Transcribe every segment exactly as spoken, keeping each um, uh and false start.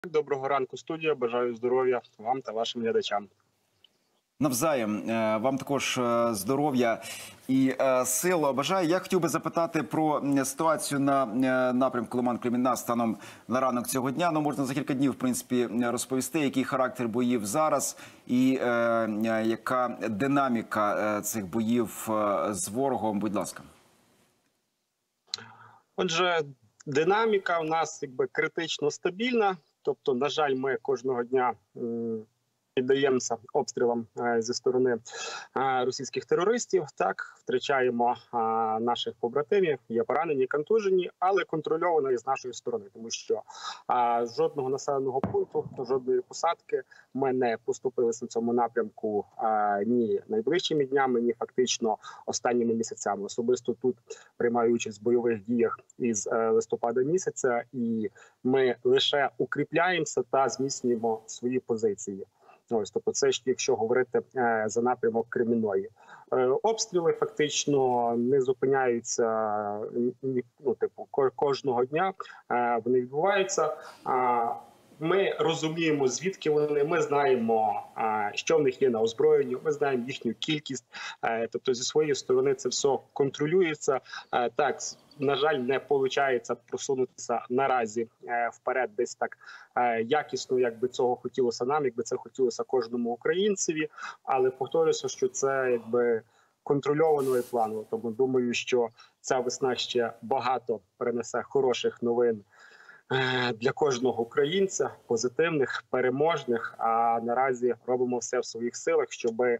Доброго ранку, студія. Бажаю здоров'я вам та вашим глядачам. Навзаєм. Вам також здоров'я і сил бажаю. Я хотів би запитати про ситуацію на напрямку Лиман-Кремінна станом на ранок цього дня. Ну, можна за кілька днів, в принципі, розповісти, який характер боїв зараз і е, яка динаміка цих боїв з ворогом. Будь ласка. Отже, динаміка у нас якби критично стабільна. Тобто, на жаль, ми кожного дня піддаємося обстрілам зі сторони російських терористів. Так, втрачаємо наших побратимів, є поранені, контужені, але контрольовано і з нашої сторони, тому що жодного населеного пункту, жодної посадки ми не поступилися на цьому напрямку ні найближчими днями, ні фактично останніми місяцями. Особисто тут приймаю участь в бойових діях із листопада місяця, і ми лише укріпляємося та зміцнюємо свої позиції. Ось, тобто це ж, якщо говорити е, за напрямок Кремінної. Е, обстріли фактично не зупиняються, ну, типу, кожного дня е, вони відбуваються. Е, ми розуміємо, звідки вони, ми знаємо, е, що в них є на озброєнні, ми знаємо їхню кількість. Е, тобто зі своєї сторони це все контролюється. Е, так, на жаль, не виходить просунутися наразі е, вперед десь так е, якісно, як би цього хотілося нам, якби це хотілося кожному українцеві. Але повторюся, що це якби контрольовано і планово. Тому думаю, що ця весна ще багато принесе хороших новин е, для кожного українця, позитивних, переможних. А наразі робимо все в своїх силах, щоби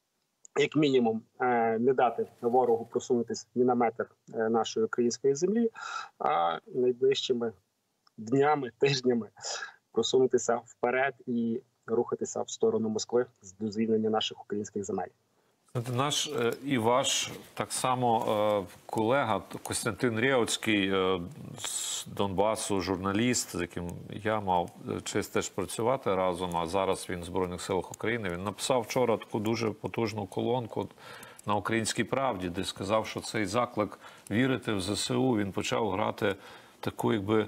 як мінімум не дати ворогу просунутися ні на метр нашої української землі, а найближчими днями, тижнями просунутися вперед і рухатися в сторону Москви до звільнення наших українських земель. Наш і ваш так само колега Костянтин Реуцький з Донбасу, журналіст, з яким я мав честь теж працювати разом, а зараз він в Збройних силах України. Він написав вчора таку дуже потужну колонку на «Українській правді», де сказав, що цей заклик вірити в ЗСУ, він почав грати таку, якби,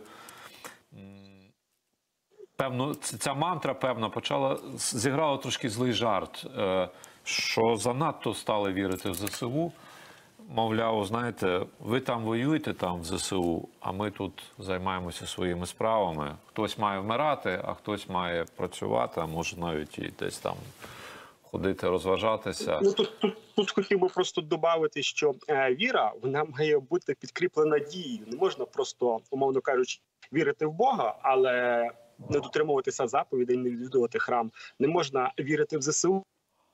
певно, ця мантра, певно, почала, зіграла трошки злий жарт, що занадто стали вірити в ЗСУ. Мовляв, знаєте, ви там воюєте там в ЗСУ, а ми тут займаємося своїми справами. Хтось має вмирати, а хтось має працювати, а може навіть і десь там ходити, розважатися. Ну, тут, тут, тут хотів би просто додати, що е, віра, вона має бути підкріплена дією. Не можна просто, умовно кажучи, вірити в Бога, але не дотримуватися заповідей, не відвідувати храм. Не можна вірити в ЗСУ.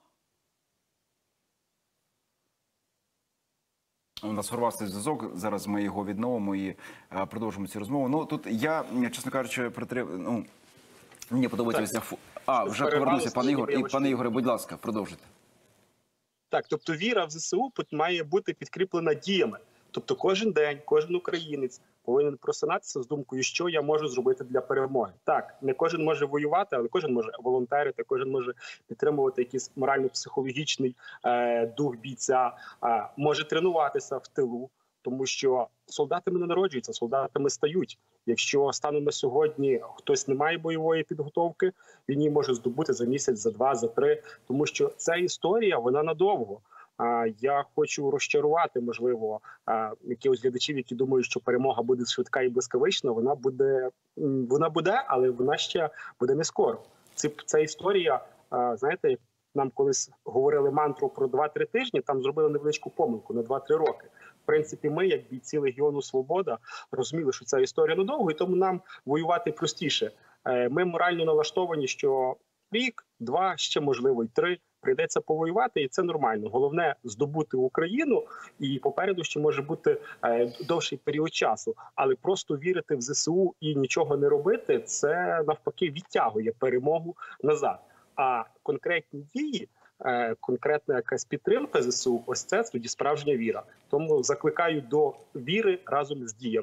У нас урвався зв'язок, зараз ми його відновимо і а, продовжимо цю розмову. Ну, тут я, чесно кажучи, притрив... ну, мені подобається... Так. А, вже повернувся, пане Ігор. І, пане Ігоре, будь ласка, продовжуйте. Так, тобто віра в ЗСУ має бути підкріплена діями. Тобто кожен день, кожен українець повинен просинатися з думкою, що я можу зробити для перемоги. Так, не кожен може воювати, але кожен може волонтерити, кожен може підтримувати якийсь морально-психологічний е, дух бійця, е, може тренуватися в тилу, тому що солдатами не народжуються, солдатами стають. Якщо станом на сьогодні хтось не має бойової підготовки, він її може здобути за місяць, за два, за три, тому що ця історія, вона надовго. Я хочу розчарувати, можливо, якихось глядачів, які думають, що перемога буде швидка і блискавична. Вона буде, вона буде, але вона ще буде не скоро. Це, ця історія, знаєте, нам колись говорили мантру про два-три тижні, там зробили невеличку помилку на два-три роки. В принципі, ми, як бійці Легіону Свобода, розуміли, що ця історія надовго, і тому нам воювати простіше. Ми морально налаштовані, що рік, два, ще можливо й три, прийдеться повоювати, і це нормально. Головне – здобути Україну, і попереду ще може бути е, довший період часу. Але просто вірити в ЗСУ і нічого не робити – це, навпаки, відтягує перемогу назад. А конкретні дії, е, конкретна якась підтримка ЗСУ – ось це тоді справжня віра. Тому закликаю до віри разом з діями.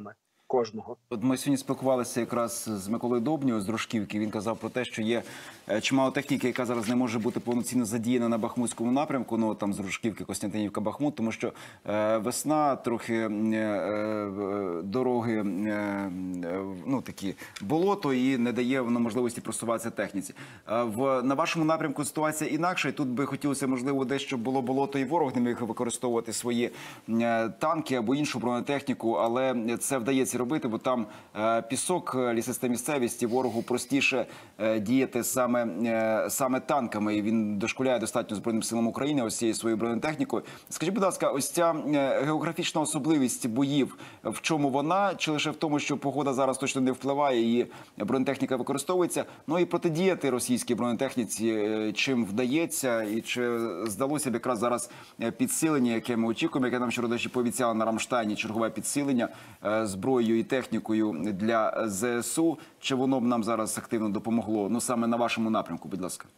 кожного. От ми сьогодні спілкувалися якраз з Миколою Добнєю з Дружківки. Він казав про те, що є е, чимало техніки, яка зараз не може бути повноцінно задіяна на Бахмутському напрямку, ну там з Дружківки, Костянтинівка, Бахмут, тому що е, весна, трохи е, е, дороги, е, е, ну такі болото, і не дає воно можливості просуватися техніці. Е, в, на вашому напрямку ситуація інакша, і тут би хотілося, можливо, дещо було болото, і ворог не міг використовувати свої е, танки або іншу бронетехніку, але це вдається робити, бо там е, пісок, лісиста місцевість, і ворогу простіше е, діяти саме, е, саме танками. І він дошкуляє достатньо Збройним силам України ось цією своєю бронетехнікою. Скажіть, будь ласка, ось ця е, географічна особливість боїв, в чому вона? Чи лише в тому, що погода зараз точно не впливає і бронетехніка використовується? Ну і протидіяти російській бронетехніці е, чим вдається? І чи здалося б якраз зараз підсилення, яке ми очікуємо, яке нам вчора, до речі, пообіцяли на Рамштайні, чергове підсилення е, зброєю і технікою для ЗСУ, чи воно б нам зараз активно допомогло? Ну, саме на вашому напрямку, будь ласка.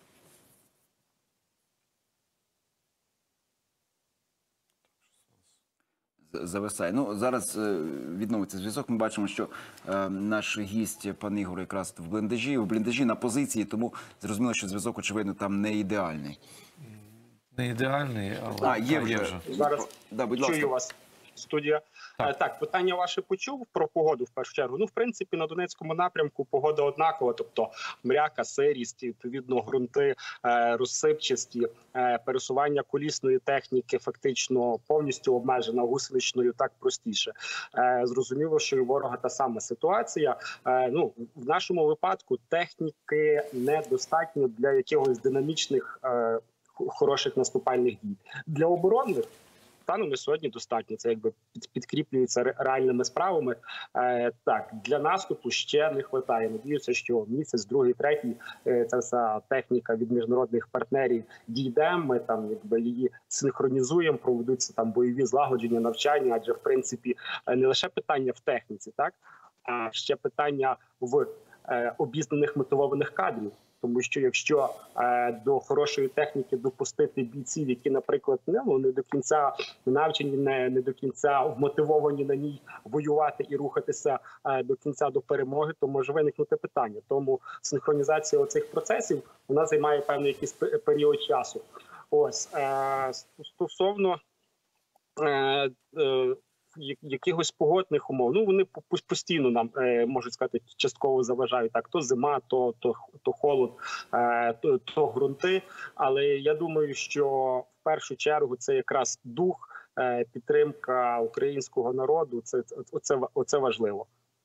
Зависає. Ну, зараз е, відновиться зв'язок. Ми бачимо, що е, наш гість, пан Ігор, якраз в бліндажі, в бліндажі на позиції, тому зрозуміло, що зв'язок, очевидно, там не ідеальний. Не ідеальний, але А, є та, вже. є вже. Зараз Да, будь чую ласка. вас, студія. Так. Так. так, питання ваше почув про погоду в першу чергу. Ну, в принципі, на Донецькому напрямку погода однакова, тобто мряка, сирість, відповідно, ґрунти е, розсипчасті, е, пересування колісної техніки фактично повністю обмежена, гусеничною так простіше. Е, зрозуміло, що і у ворога та сама ситуація. Е, ну, в нашому випадку техніки недостатньо для якихось динамічних е, хороших наступальних дій. Для оборонних станом на сьогодні достатньо. Це якби підкріплюється реальними справами. Е, так, для наступу ще не вистачає. Надіюся, що місяць, другий, третій е, ця вся техніка від міжнародних партнерів дійде. Ми там якби її синхронізуємо, проведуться там бойові злагодження, навчання. Адже в принципі не лише питання в техніці, так а ще питання в е, обізнаних мотивованих кадрів. Тому що якщо е, до хорошої техніки допустити бійців, які, наприклад, не, ну, не до кінця навчені, не, не до кінця вмотивовані на ній воювати і рухатися е, до кінця до перемоги, то може виникнути питання. Тому синхронізація оцих процесів вона займає певний якийсь період часу. Ось е, стосовно е, е, якихось погодних умов, ну вони постійно нам е, можуть сказати, частково заважають. Так, то зима, то то, то холод, е, то, то ґрунти. Але я думаю, що в першу чергу це якраз дух, е, підтримка українського народу. Це оце, оце важливо.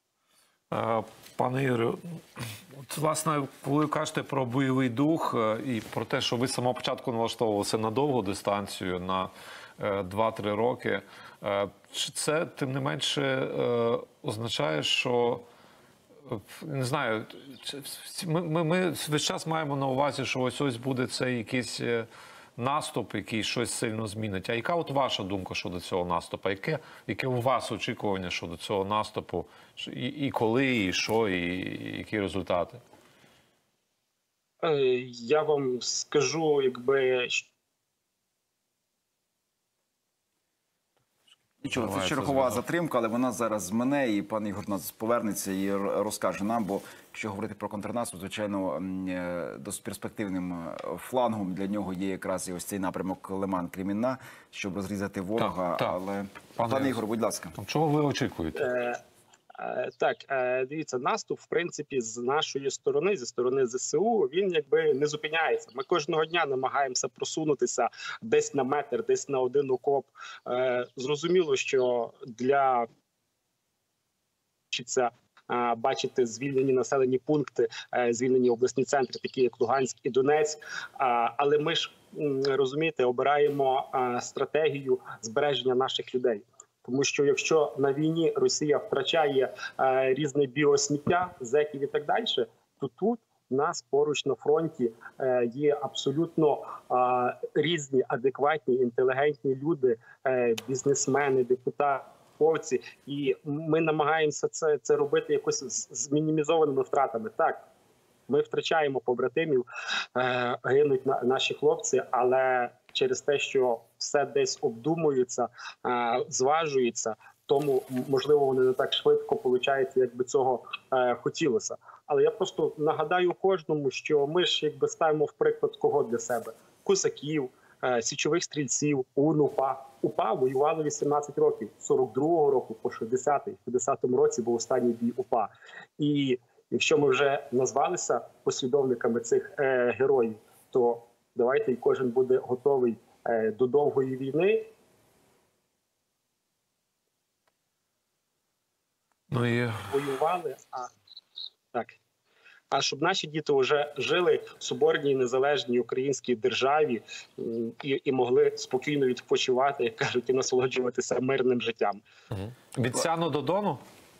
Пане Ігорю, от, власне, коли ви кажете про бойовий дух і про те, що ви з самого початку налаштовувалися на довгу дистанцію, на два-три роки, чи це, тим не менше, означає, що, не знаю, ми, ми, ми весь час маємо на увазі, що ось ось буде цей якийсь наступ, який щось сильно змінить. А яка от ваша думка щодо цього наступу? Яке, яке у вас очікування щодо цього наступу? І, і коли, і що, і, і які результати? Я вам скажу, якби... Нічого, Давай, це це чергова зв'язок. затримка, але вона зараз мене, і пан Ігор нас повернеться і розкаже нам, бо якщо говорити про контрнаступ, звичайно, досить перспективним флангом для нього є якраз і ось цей напрямок Лиман-Кремінна, щоб розрізати ворога. Так, так. Але, Пане пане Ігор, будь ласка. Чого ви очікуєте? Е, е, так, е, дивіться, наступ, в принципі, з нашої сторони, зі сторони ЗСУ, він якби не зупиняється. Ми кожного дня намагаємося просунутися десь на метр, десь на один окоп. Е, зрозуміло, що для вчиться бачити звільнені населені пункти, звільнені обласні центри, такі як Луганськ і Донецьк. Але ми ж, розумієте, обираємо стратегію збереження наших людей. Тому що якщо на війні Росія втрачає різне біосміття, зеків і так далі, то тут у нас поруч на фронті є абсолютно різні, адекватні, інтелігентні люди, бізнесмени, депутати, і ми намагаємося це, це робити якось з, з мінімізованими втратами. Так, ми втрачаємо побратимів, е, гинуть на, наші хлопці, але через те, що все десь обдумується, е, зважується, тому, можливо, вони не так швидко получається, як би цього е, хотілося. Але я просто нагадаю кожному, що ми ж якби ставимо в приклад кого для себе: косаків, е, січових стрільців, УН, УПА. УПА воювали вісімнадцять років, з сорок другого року по шістдесятий. В п'ятдесятому році був останній бій УПА. І якщо ми вже назвалися послідовниками цих е, героїв, то давайте і кожен буде готовий е, до довгої війни. Ну і Воювали, а так. А щоб наші діти вже жили в соборній незалежній українській державі м, і, і могли спокійно відпочивати, як кажуть, і насолоджуватися мирним життям. від Сяну до Дону?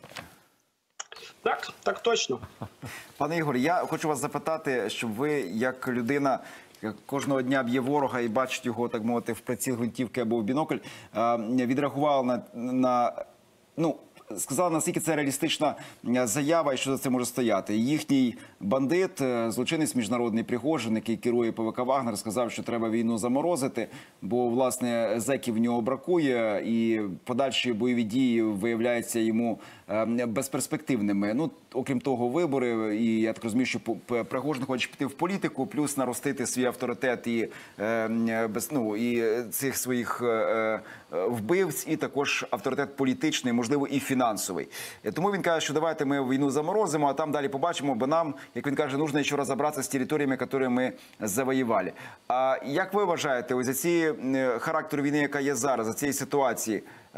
Так, так точно. Пане Ігор, я хочу вас запитати, щоб ви, як людина, яка кожного дня б'є ворога і бачить його, так мовити, в приціл гвинтівки або в бінокль, е, відреагували на, на ну, сказали, наскільки це реалістична заява і що за це може стояти. Їхній бандит, злочинець міжнародний Пригожин, який керує ПВК «Вагнер», сказав, що треба війну заморозити, бо, власне, зеків в нього бракує і подальші бойові дії виявляються йому безперспективними. Ну, окрім того, вибори, і я так розумію, що Пригожин хоче піти в політику, плюс наростити свій авторитет і, без, ну, і цих своїх вбивць, і також авторитет політичний, можливо, і фінансовий. Тому він каже, що давайте ми війну заморозимо, а там далі побачимо, бо нам, як він каже, нужно ще розібратися з територіями, які ми завоювали. А як ви вважаєте, ось за ці характеру війни, яка є зараз, за цієї ситуації,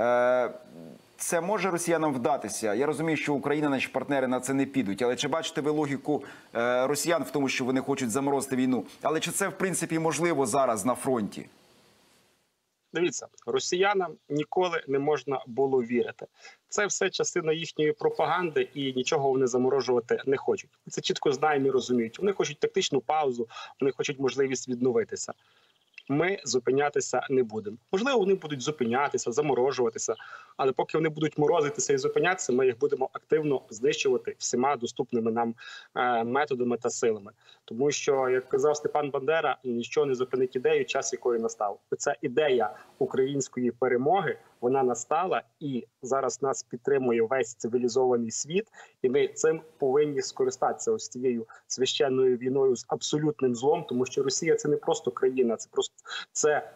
це може росіянам вдатися? Я розумію, що Україна, наші партнери на це не підуть, але чи бачите ви логіку росіян в тому, що вони хочуть заморозити війну? Але чи це, в принципі, можливо зараз на фронті? Дивіться, росіянам ніколи не можна було вірити. Це все частина їхньої пропаганди, і нічого вони заморожувати не хочуть. Це чітко знаємо і розуміють. Вони хочуть тактичну паузу, вони хочуть можливість відновитися. Ми зупинятися не будемо. Можливо, вони будуть зупинятися, заморожуватися, але поки вони будуть морозитися і зупинятися, ми їх будемо активно знищувати всіма доступними нам е, методами та силами. Тому що, як казав Степан Бандера, нічого не зупинить ідею, час якої настав. Ця ідея української перемоги, вона настала, і зараз нас підтримує весь цивілізований світ, і ми цим повинні скористатися, ось цією священною війною з абсолютним злом, тому що Росія – це не просто країна, це просто це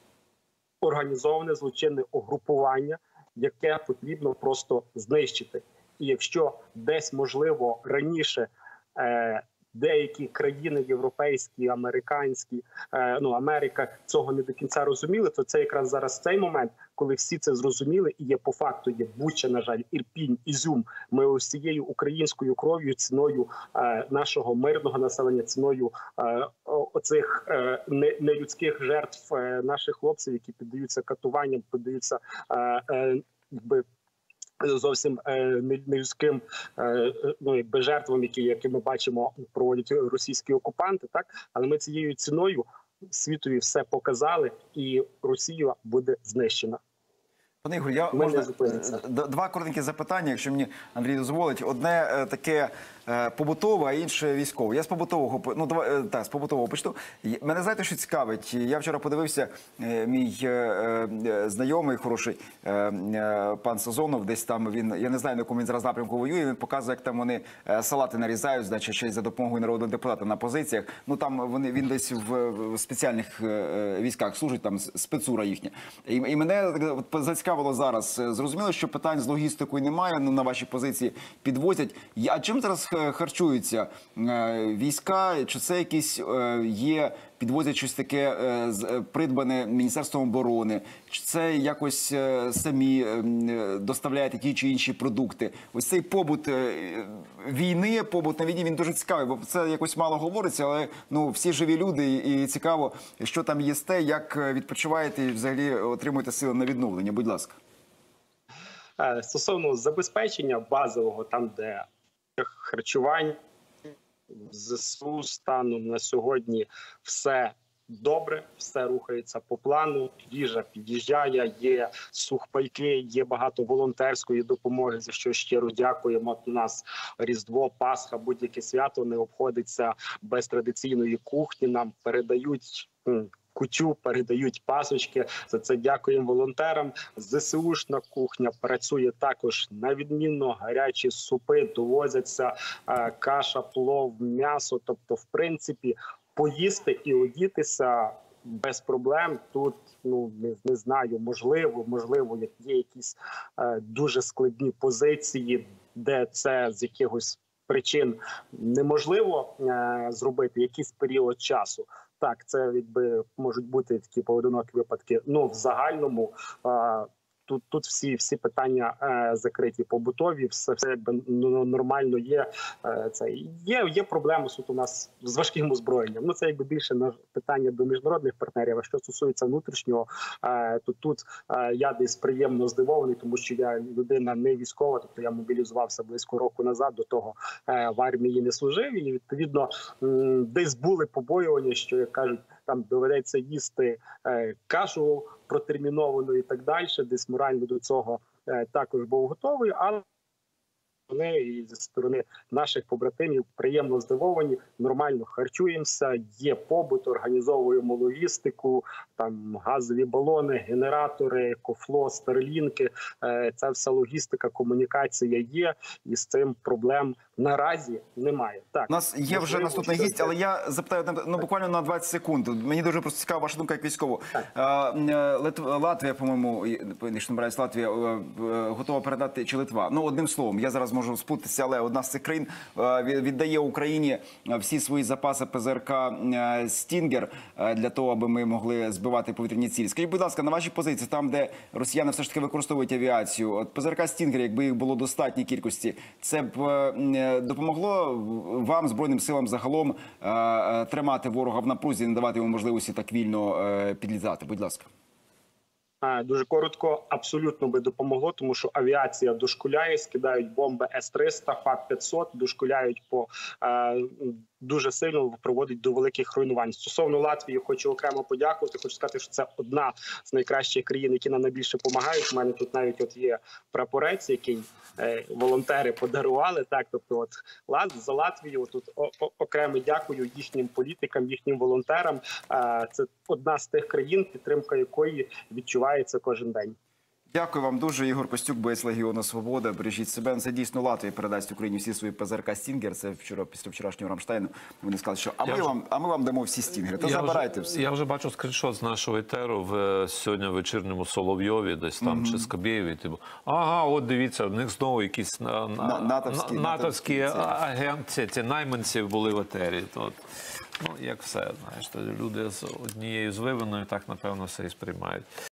організоване злочинне угрупування, яке потрібно просто знищити. І якщо десь, можливо, раніше е, деякі країни європейські, американські, е, ну, Америка цього не до кінця розуміли, то це якраз зараз цей момент, коли всі це зрозуміли, і є по факту, є Буча, на жаль, Ірпінь, Ізюм. Ми ось цією українською кров'ю, ціною е, нашого мирного населення, ціною е, оцих е, нелюдських жертв е, наших хлопців, які піддаються катуванням, піддаються е, е, якби, зовсім е, нелюдським е, ну, якби жертвам, які, які ми бачимо, проводять російські окупанти, так? Але ми цією ціною світові все показали, і Росія буде знищена. Пане Ігор, я Ми можна не два коротенькі запитання, якщо мені Андрій дозволить. Одне е, таке е, побутове, а інше військове. Я з побутового, ну два, е, так, з побутового почну. Й- Мене, знаєте, що цікавить? Я вчора подивився, е, мій е, е, знайомий, хороший е, е, пан Сазонов, десь там він, я не знаю, на якому він зараз напрямку воює, він показує, як там вони е, салати нарізають, значить, ще й за допомогою народного депутата на позиціях. Ну там вони, він десь в, в спеціальних е, військах служить, там спецура їхня. І, і мене от, зацікавило зараз. Зрозуміло, що питань з логістикою немає, ну, на ваші позиції підвозять. А чим зараз харчуються війська? Чи це якісь є, підвозять щось таке придбане Міністерством оборони? Чи це якось самі доставляєте ті чи інші продукти? Ось цей побут війни, побут на війні, він дуже цікавий, бо це якось мало говориться, але ну, всі живі люди, і цікаво, що там їсте, як відпочиваєте і взагалі отримуєте сили на відновлення. Будь ласка. Стосовно забезпечення базового, там, де харчування, ЗСУ станом на сьогодні все добре, все рухається по плану, їжа під'їжджає, є сухпайки, є багато волонтерської допомоги, за що щиро дякуємо. У нас Різдво, Пасха, будь-яке свято не обходиться без традиційної кухні, нам передають кутю, передають пасочки. За це дякуємо волонтерам. ЗСУшна кухня працює також на відмінно. Гарячі супи довозяться, каша, плов, м'ясо. Тобто, в принципі, поїсти і одітися без проблем. Тут, ну, не, не знаю, можливо, можливо, є якісь е, дуже складні позиції, де це з якихось причин неможливо е, зробити якийсь період часу. Так, це якби можуть бути такі поодинокі випадки. Ну, в загальному е, тут, тут всі, всі питання е, закриті, побутові, все, все якби ну, нормально є. Е, це є, є проблеми тут у нас з важким озброєнням. Ну, це якби більше на питання до міжнародних партнерів. А що стосується внутрішнього, е, то тут е, я десь приємно здивований, тому що я людина не військова, тобто я мобілізувався близько року назад, до того е, в армії не служив, і відповідно м, десь були побоювання, що, як кажуть, там доведеться їсти е, кашу протерміновану і так далі, десь морально до цього е, також був готовий, але вони і зі сторони наших побратимів приємно здивовані, нормально харчуємося, є побут, організовуємо логістику, там газові балони, генератори, кофло, старлінки, е, ця вся логістика, комунікація є, і з цим проблем наразі немає. Так, у нас є можливо, вже наступний що гість, це- але я запитаю ну буквально на двадцять секунд. Мені дуже просто цікава ваша думка як військового. Так. Е, е, Литв... Латвія, по-моєму, і- якщо не помиляюсь, Латвія е, е, готова передати, чи Литва. Ну, одним словом, я зараз можу сплутатися, але одна з цих країн е, від- віддає Україні всі свої запаси ПЗРК е, «Стінгер» е, для того, аби ми могли збивати повітряні цілі. Скажіть, будь ласка, на вашій позиції, там, де росіяни все ж таки використовують авіацію, от ПЗРК «Стінгер», якби їх було достатній кількості, це б е, допомогло вам, Збройним силам загалом, е, е, тримати ворога в напрузі, не давати йому можливості так вільно е, підлізати? Будь ласка. А, Дуже коротко, абсолютно би допомогло, тому що авіація дошкуляє, скидають бомби С триста, ФАП п'ятсот, дошкуляють по е, дуже сильно, проводить до великих руйнувань. Стосовно Латвії, хочу окремо подякувати. Хочу сказати, що це одна з найкращих країн, які нам найбільше допомагають. У мене тут навіть от є прапорець, який е, волонтери подарували. Так, тобто, от Лат за Латвію. Тут о, о, окремо дякую їхнім політикам, їхнім волонтерам. Е, це одна з тих країн, підтримка якої відчувається кожен день. Дякую вам дуже. Ігор Костюк, боєць Легіону Свобода. Бережіть себе. Це дійсно Латвія передасть Україні всі свої ПЗРК «Стінгер». Це вчора, після вчорашнього Рамштайну. Вони сказали, що а ми, вже- вам, а ми вам дамо всі «Стінгери». Та Я забирайте вже, все. Я вже бачу скріншот з нашого етеру в е, сьогодні вечірньому Соловйові, десь там, чи Скабєєві. Типу, ага, от дивіться, в них знову якісь на, на, На- натовські- на- натовські натовські ці. агенти, ці найманці були в етері. От, ну, як все, знаєш, то люди з однією звивиною так, напевно, все і сприймають.